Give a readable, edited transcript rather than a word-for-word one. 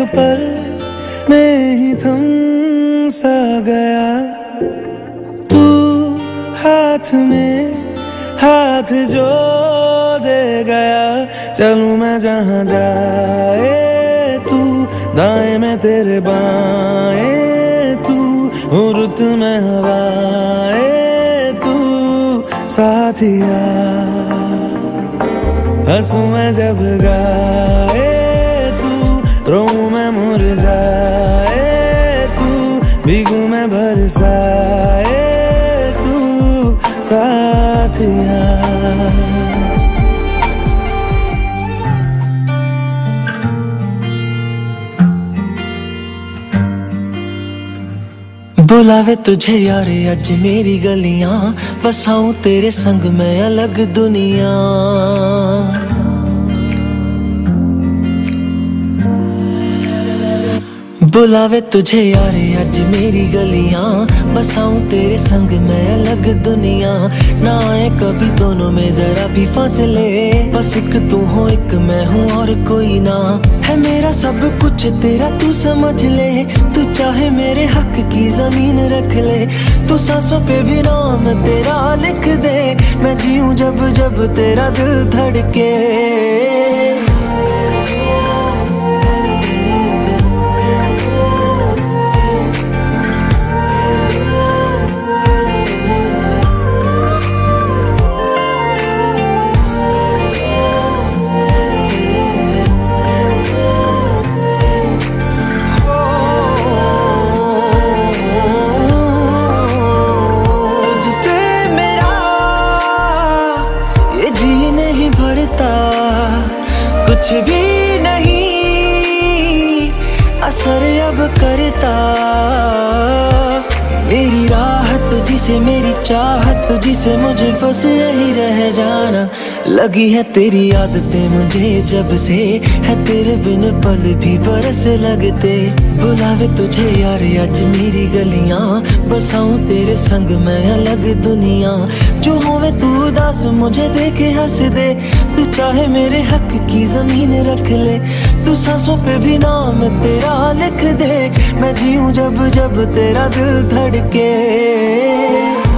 पल में ही थम सा गया। तू हाथ में हाथ जो दे गया, चलूं मैं जहां जाए तू, दाएं में तेरे बाएं तू, हो रुत में हवाए तू साथिया। हंसूं मैं जब गाए तू, रोऊं मैं मुरझाए तू, भीगूं मैं बरसाए तू साथिया। बुलावे तुझे यारे अज मेरी गलियां, बसाऊं तेरे संग मैं अलग दुनिया। बुलावे तुझे यारे अज मेरी गलियां, बसाऊं तेरे संग मैं अलग दुनिया। ना आए कभी दोनों में जरा भी फासले, बस एक तू हो एक मैं हूँ और कोई ना। है मेरा सब कुछ तेरा तू समझ ले, तू चाहे मेरे हक की जमीन रख ले। तू सांसों पे भी नाम तेरा लिख दे, मैं जीऊं जब जब तेरा दिल धड़के। कुछ भी नहीं असर अब करता, मेरी राह तुझी से मेरी चाहत तुझी से, मुझे बस यही रह जाना। लगी है तेरी आदतें मुझे जब से, है तेरे बिन पल भी बरस लगते। बुलावे तुझे यार आज मेरी गलियां, बसाऊं तेरे संग मैं अलग दुनिया। जो होवे तू उदास मुझे देखे हंस दे, तू चाहे मेरे हक की जमीन रख ले। तू सांसों पे भी नाम तेरा लिख दे, मैं जीऊं जब जब तेरा दिल धड़के।